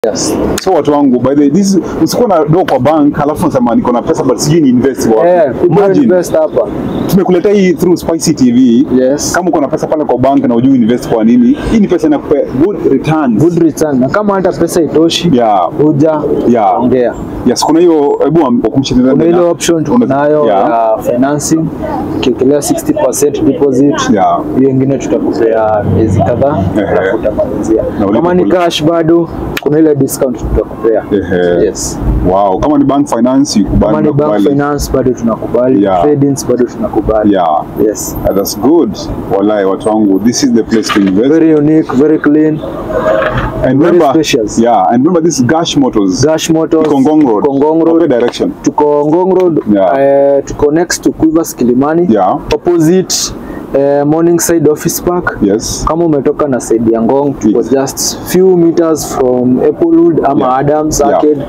Yes. So watu wangu, by the way, this usikuwa na do kwa bank alafu unasema niko na pesa but sijui ni invest wapi. Imagine invest hapa. Tumekuletea hii through Spicy TV. Yes. Kama uko na pesa pale kwa bank na hujui invest kwa nini, hii ni pesa inakupea good returns. Good return. Na kama hata pesa itoshi, huja ongea. Yes, kuna hiyo kuna ile option tunayo ya financing, ukiekelea 60% deposit. Hiyo nyingine tutakupea miezi kadhaa alafu utamalizia. Kama ni cash bado kuna ile discount tutakupea. Yes. Wow, kama ni bank finance ikubali. Kama ni bank finance bado tunakubali. Tradings bado tunakubali. Yes. That's good. Wallahi watu wangu, this is the place to invest. Very unique, very clean. And very remember, spacious. And remember this Gash Motors. Gash Motors. Kongong Road. Kongong Road. Direction. To Kongong Road. To next to Quivers Kilimani. Opposite Morningside Office Park. Yes. Kama umetoka na side ya Ngong, tuko just few meters from Applewood ama Adams Arcade.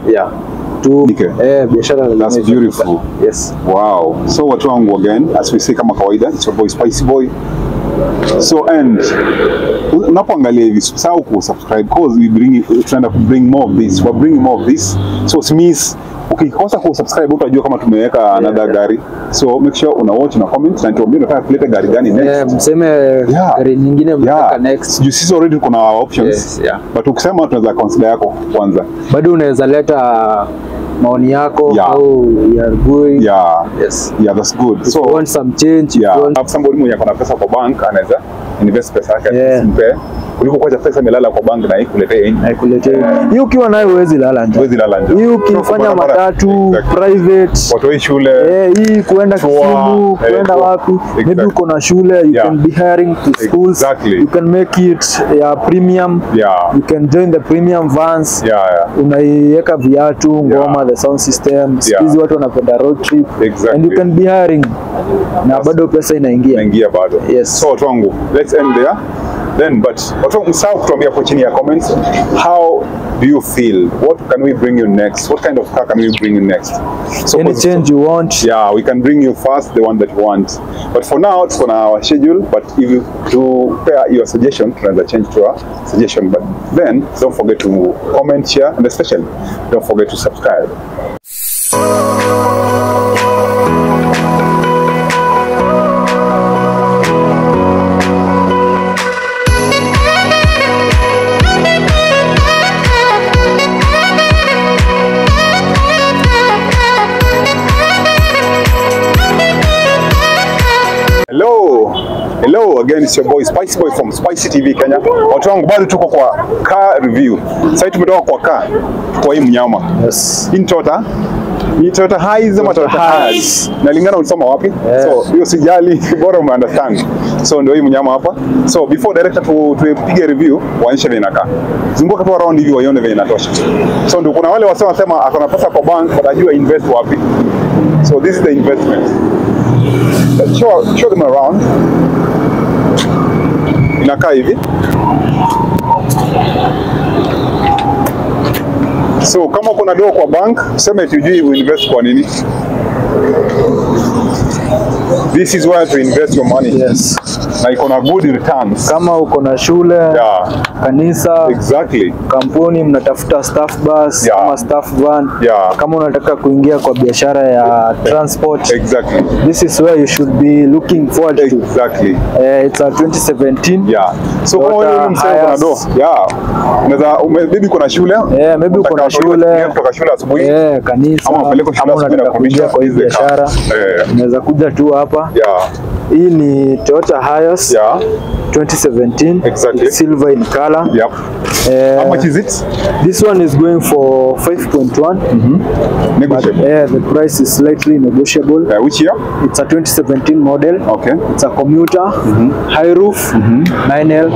That's beautiful. Yes. Wow. So watu wangu again, as we say kama kawaida, it's your boy Spicy Boy. So and unapoangalia hivi usisahau kusubscribe because we trying to bring more of this. We're bringing more of this. So it means ukikosa kusubscribe utajua kama tumeweka another gari. So make sure una watch na comment na tuambie unataka kuleta gari gani next. Mseme gari nyingine mtaka next. Sisi already kuna options. But ukisema tunaweza consider yako kwanza. Bado unaweza leta maoni yako au your boy. Yes, that's good. So you want some change, you want somebody mwenye akona pesa kwa bank anaweza invest pesa yake simpe kuliko kwa pesa imelala kwa bank na ikuletee hiyo ukiwa nayo huwezi lala nje. Hiyo ukifanya matatu private watu shule hii kuenda Kisumu kuenda wapi maybe uko na shule you can be hiring to schools you can make it premium you can join the premium vans unaiweka viatu ngoma the sound system hizi watu wanapenda road trip and you can be hiring na bado pesa inaingia bado. So watu wangu, let's end there. Then, but msahau kutuambia hapo chini ya comments, how do you feel? What can we bring you next? What kind of car can we bring you next? So any change you want? We can bring you first the one that you want. But for now, it's on our schedule. But if you pair your suggestion, tunaweza change to our suggestion. But then, don't forget to comment, share, and especially don't forget to subscribe. Hello, again it's your boy Spicy Boy from Spicy TV Kenya. Watu wangu bado tuko kwa car review. Sasa tumetoka kwa car kwa hii mnyama. Hii Toyota Hiace ama Toyota Hiace. Nalingana ulisoma wapi? So hiyo sijali, bora umeunderstand. So ndio hii mnyama hapa. So before director tupige review, waonyeshe vile inakaa. Zunguka tu around hivi waione vile inatosha. So ndio kuna wale wasema akona pesa kwa bank watajua invest wapi. So this is the investment. Show them around. Inakaa hivi. So kama uko na doa kwa bank, sema tujui uinvest kwa nini. This is where to invest your money. Na iko na good returns. Kama uko na shule, kanisa, kampuni mnatafuta staff bus ama staff van, kama unataka kuingia kwa biashara ya transport, this is where you should be looking forward to. It's a 2017. So kama wewe msema na do, unaweza maybe kuna shule, maybe uko na shule, kutoka shule asubuhi, kanisa, ama unapeleka shule asubuhi na kuingia kwa biashara, unaweza kuja tu hapa. Hii ni Toyota Hiace 2017, silver in color. How much is it? This one is going for 5.1. Negotiable. The price is slightly negotiable. Which year? It's a 2017 model. It's a commuter, high roof, 9L,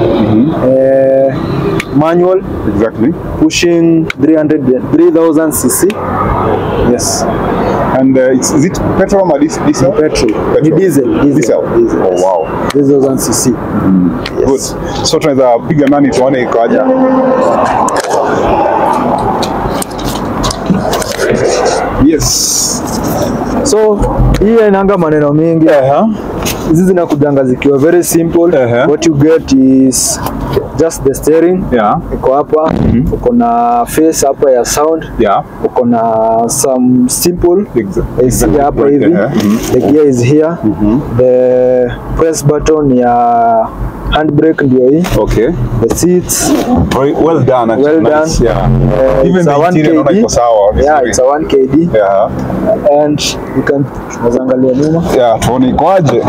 manual. Pushing 3,000 cc. Yes. And is it petrol or diesel? Petrol. Diesel. Oh wow. 3,000 cc. Good. So tunaweza piga nani tuone ikaja. Yes. So hii inaanga maneno mengi. Hizi zinakujanga zikiwa very simple. What you get is just the steering. Yeah. Iko hapa. Uko na face hapa ya sound. Yeah. Uko na some simple. Exactly. Hapa hivi. The gear is here. The press button ya handbrake ndio hii. Okay. The seats. Very well done. Actually. Well nice. done. Yeah. Even the interior iko sawa. Yeah, it's a 1 kd. Yeah. And you can angalia nyuma. Yeah, tuone ikoaje.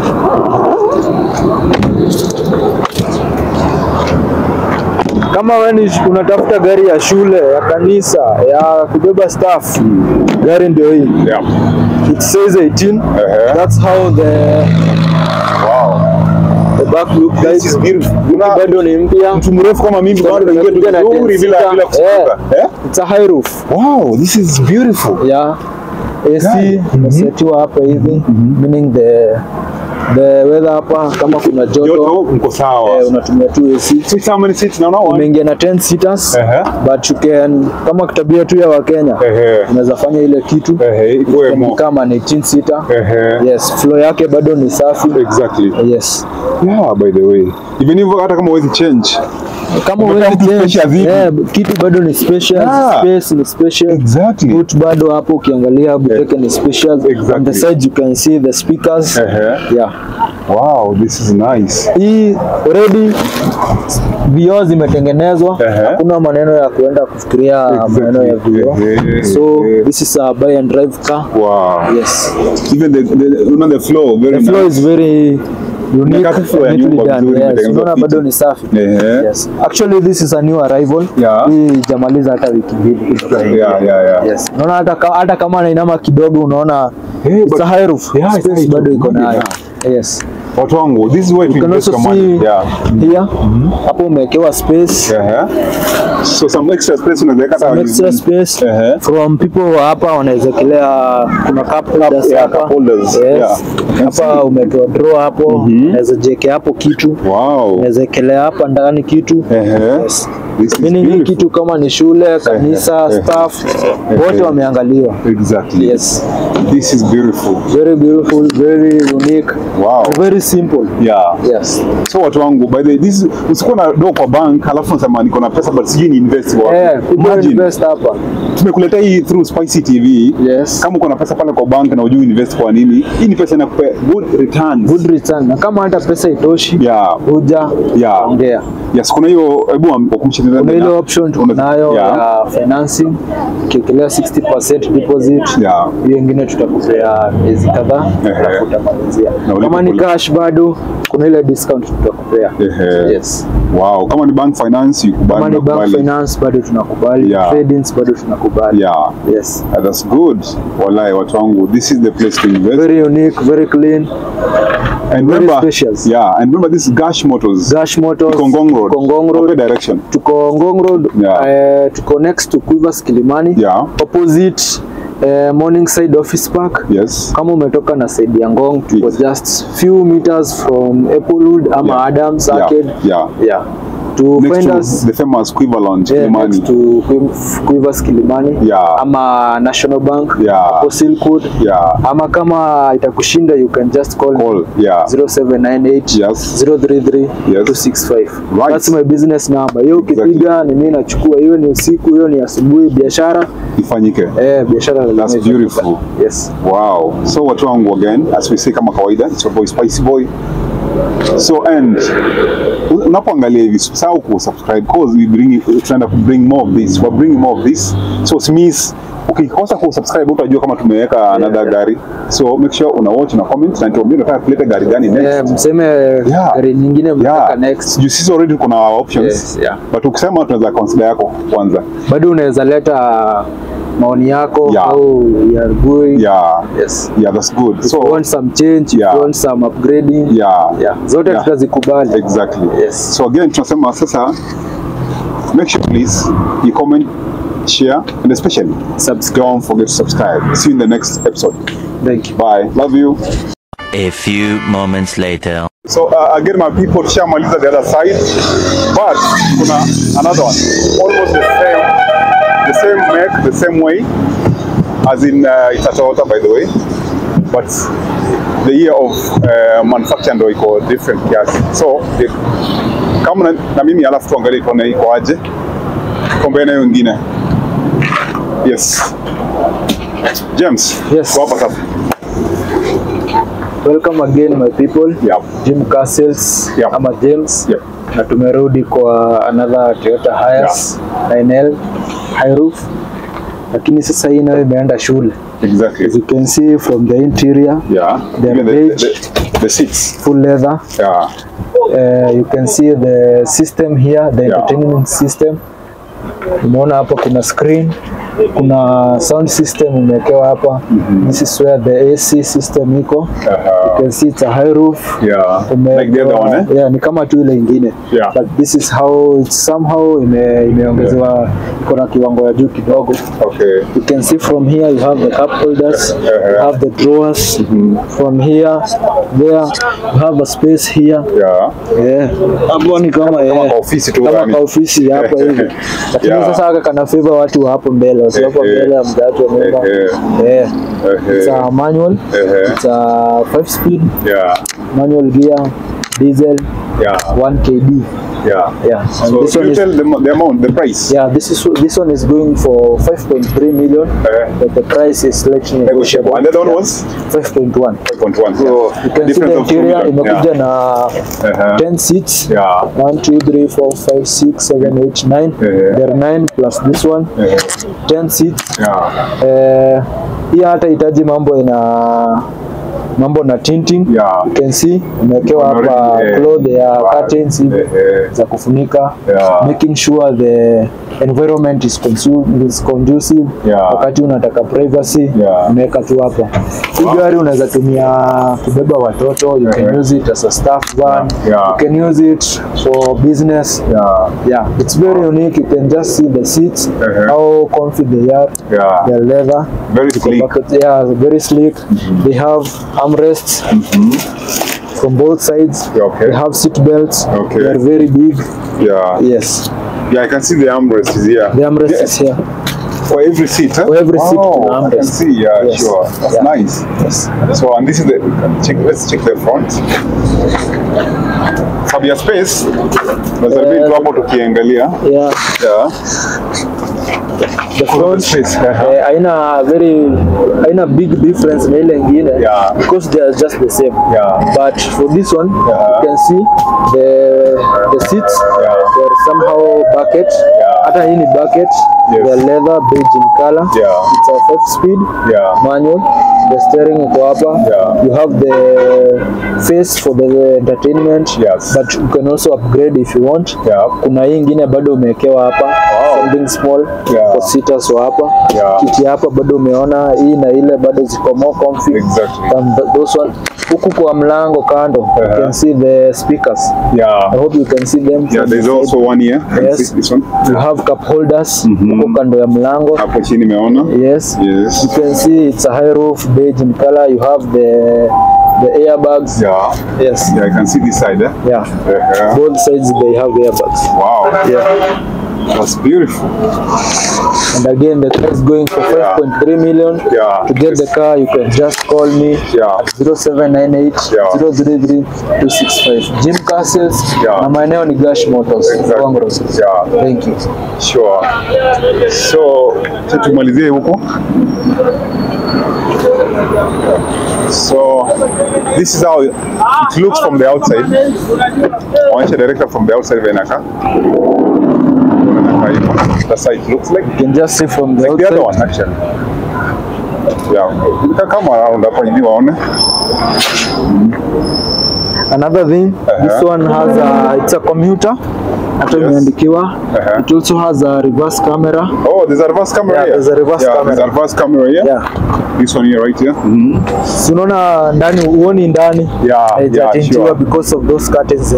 Kama wewe unatafuta gari ya shule, ya kanisa, ya kubeba staff, gari ndio hii. Yeah. It says 18. That's how the back look like. This is beautiful. Bado ni mpya. Mtu mrefu kama mimi bado naingia vizuri bila kusuka. It's a high roof. Wow, this is beautiful. Yeah. AC imesetiwa hapa hivi, meaning the weather hapa kama kuna joto mko sawa. Unatumia tu AC. So how many seats now? Umeingia na 10 seaters. But you can, kama kitabia tu ya Wakenya, unaweza fanya ile kitu. Kama ni 18 seater. Yes, floor yake bado ni safi. Exactly. Yes. Yeah, by the way. Even if hata kama huwezi change. Kama huwezi change, kitu bado ni special, space ni special. Exactly. Boot bado hapo ukiangalia buteke ni special. On the side you can see the speakers. Yeah. Wow, this is nice. Hii already vioo zimetengenezwa. Hakuna maneno ya kuenda kufikiria maneno ya vioo. So this is a buy and drive car. Wow. Yes. Even the floor, very nice. The floor is very unique. Yes. Unaona bado ni safi. Yes. Actually this is a new arrival. Hii jamaliza hata wiki mbili. Yes. Unaona hata kama inainama kidogo unaona it's a high roof. Space bado iko nayo. Yes. Watu wangu, this is where you can also see here. Hapo umewekewa space. So some extra space unaweza some extra space from people hapa wanawekelea kuna cup holders hapa. Yes. Hapa umetoa draw hapo, unaweza jeke hapo kitu. Wow. Unaweza wekelea hapa ndani kitu. Yes. Meaning kitu kama ni shule, kanisa, staff, wote wameangaliwa. Exactly. Yes. This is beautiful. Very beautiful, very unique. Wow. Very simple. Yeah. Yes. So watu wangu, by the way, this usikuwa na do kwa bank halafu unasema niko na pesa but sijui ni invest wapi. Imagine invest hapa. Tumekuletea hii through Spicy TV. Yes. Kama uko na pesa pale kwa bank na hujui invest kwa nini, hii ni pesa inakupea good returns. Good return. Na kama hata pesa itoshi, huja ongea. Yes, kuna hiyo hebu wakumshirikisha. Kuna ile option tunayo ya financing, ukiekelea 60% deposit. Hiyo nyingine tutakupea miezi kadhaa alafu utamalizia. Kama ni cash bado kuna ile discount tutakupea. Yes. Wow, kama ni bank finance ukubali. Kama ni bank finance bado tunakubali. Tradings bado tunakubali. Yes. That's good. Wallahi watu wangu, this is the place to invest. Very unique, very clean. And very remember, spacious. And remember this is Gash Motors. Gash Motors. Ngong Road. Ngong Road. Okay, direction. Tuko Ngong Road. Tuko next to Quivers Kilimani. Opposite Morningside Office Park. Yes. Kama umetoka na side ya Ngong, tuko just few meters from Applewood ama Adams Arcade. To next find to us the famous Quivalent Kilimani. Next to Quivers Kilimani. Ama National Bank. Hapo Silkwood. Ama kama itakushinda you can just call 0798 033 265. That's my business number. Hiyo ukipiga ni mimi nachukua, hiyo ni usiku, hiyo ni asubuhi, biashara ifanyike. Biashara. That's beautiful. Yes. Wow. So watu wangu again, as we say kama kawaida, it's your boy Spicy Boy. So and unapoangalia hivi usisahau kusubscribe because we trying to bring more of this. We're bringing more of this. So Smith, ukikosa kusubscribe utajua kama tumeweka another gari. So make sure una watch na comment na tuambie unataka kuleta gari gani next. Mseme gari nyingine mtaka next. You see already kuna options. But ukisema tunaweza consider yako kwanza. Bado unaweza leta maoni yako au you are going. Yes. That's good. So you want some change, you want some upgrading. Zote tutazikubali. Exactly. Yes. So again tunasema sasa make sure please you comment, share and especially don't forget to subscribe. See you in the next episode. Thank you. Bye. Love you. A few moments later. So again my people, tushamaliza the other side but kuna another one almost the same make, the same way as in it's a Toyota by the way, but the year of manufacture ndio iko different kiasi. So the kama na mimi alafu tuangalie tuone iko aje. Kombe na wengine. Yes. James. Yes. Kwa hapa sasa. Welcome again my people. Yep. Jim Castles. Yep. Ama James. Yep. Na tumerudi kwa another Toyota Hiace 9L high roof. Lakini sasa hii nayo imeenda shule. Exactly. As you can see from the interior. Yeah. The seats. Full leather. Yeah. You can see the system here, the entertainment system. Umeona hapa kuna screen, kuna sound system imewekewa hapa. This is where the AC system iko. You can see it's a high roof. Yeah. Like the other one, eh? Yeah, ni kama tu ile ingine. Yeah. But this is how it's somehow imeongezewa iko na kiwango ya juu kidogo. Okay. You can see from here you have the cup holders, you have the drawers. From here, there you have a space here. Yeah. Yeah. Hapo ni kama ofisi tu kama kwa ofisi hapa hivi. Lakini sasa haka kana favor watu hapo mbele, wasipo mbele ya mdatu wa nyumba. Yeah. It's a manual. It's a 5-speed. Yeah. Manual gear, diesel. Yeah. 1 kb. Yeah. Yeah. And So this one you is, tell the amount, the price. yeah, this one is going for 5.3 million. But the price is slightly Negotiable. And the other one was 5.1. 5.1. So you can see the interior imekuja na 10 seats. Yeah. 1, 2, 3, 4, 5, 6, 7, 8, 9. There are 9 plus this one. 10 seats. Yeah. Hii hata hitaji mambo na tinting. Yeah. You can see imewekewa hapa cloth ya curtains za kufunika. Making sure the environment is conducive. Wakati unataka privacy, umeweka tu hapa. Hii gari unaweza tumia kubeba watoto. You can use it as a staff van. You can use it for business. Yeah, it's very unique. You can just see the seats, how comfy they are. They're leather. Very sleek. Yeah, very sleek. They have armrests from both sides. They have seat belts. They are very big. Yeah. Yes. Yeah, I can see the armrest is here. The armrest is here. For every seat, huh? For every seat, I can see. Yeah, yes. Sure. That's nice. Yes. So, and this is the let's check the front. Fabia space. There's a bit hapo tukiangalia. Yeah. Yeah. The front haina big difference na ile ingine because they are just the same. But for this one, you can see the seats. They're somehow bucket. Hata hii ni bucket. They're leather, beige in color. It's a 5-speed manual. The steering iko hapa. You have the face for the entertainment. But you can also upgrade if you want. Kuna hii ingine bado umewekewa hapa. Something small for sitters wa hapa. Kiti hapa bado umeona hii na ile bado ziko more comfy. Than those one. Huku kwa mlango kando, you can see the speakers. I hope you can see them. There's also one here. Yes. This one. You have cup holders. Huku kando ya mlango. Hapo chini meona. Yes. You can see it's a high roof, beige in color. You have the airbags. Yes. I can see this side. Both sides they have airbags. Wow. Yeah. That's beautiful. And again, the car is going for 5.3 million. To get the car, you can just call me at 0798 033 265. Jim Castles. Na maeneo ni Gash Motors. Thank you. Sure. So, tumalizie huko. So, this is how it looks from the outside. I want you director from the outside venaka. That's how it looks like. You can just see from the outside. The other one actually. You can come around up and you want. Another thing, this one has it's a commuter. It also has a reverse camera. Oh, there's a reverse camera here. There's a reverse camera. There's a reverse camera here. This one here, right here. Unaona ndani, uoni ndani. Sure. Because of those curtains.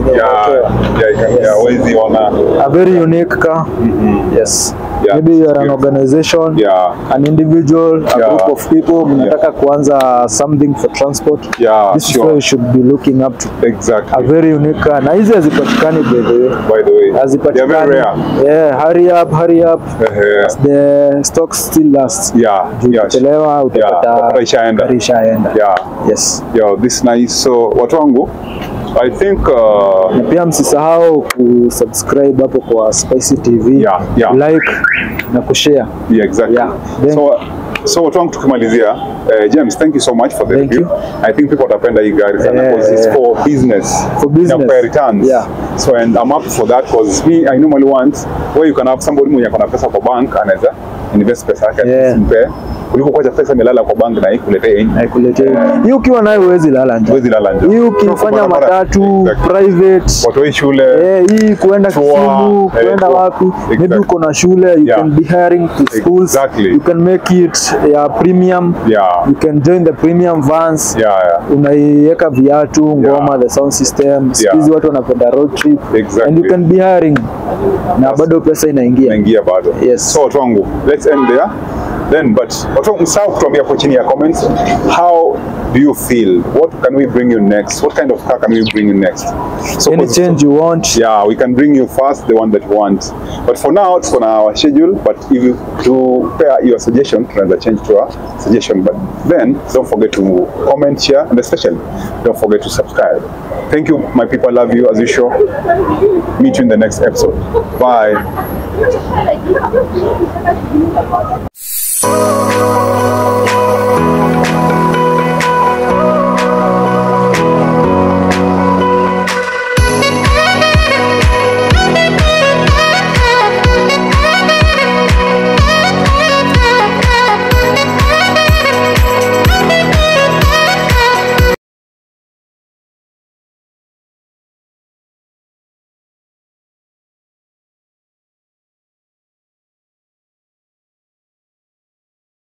A very unique car. Yes. Maybe you are an organization, an individual, a group of people. Mnataka kuanza something for transport. This is where you should be looking up to. Exactly. A very unique car. Na hizi hazipatikani by the way. They are very rare. Hurry up. As the stock still lasts. Ukichelewa utapata ishaenda. Yes. This nice. So watu wangu I think na pia msisahau kusubscribe hapo kwa Spicy TV, like na kushare. Yeah, exactly. So watu wangu tukimalizia, James, thank you so much for the review. I think people watapenda hii gari sana because it's for business. For returns. So and I'm up for that because me, I normally want where you can have somebody mwenye akona pesa kwa bank anaweza invest pesa yake simpe kuliko kuacha pesa imelala kwa bank na ikuletee hii ukiwa nayo huwezi lala nje. Hii ukifanya matatu private watu shule hii kuenda Kisumu kuenda wapi maybe uko na shule you can be hiring to schools you can make it premium you can join the premium vans unaiweka viatu ngoma the sound system hizi watu wanapenda road trip and you can be hiring na bado pesa inaingia bado. So watu wangu, let's end there then, but watu msahau kutuambia hapo chini ya comments, how do you feel, what can we bring you next, what kind of car can we bring you next? So any change you want, we can bring you first the one that you want, but for now it's on our schedule. But if you to pair your suggestion, tunaweza change to our suggestion, but then don't forget to comment, share, and especially don't forget to subscribe. Thank you my people, love you as usual. Meet you in the next episode. Bye.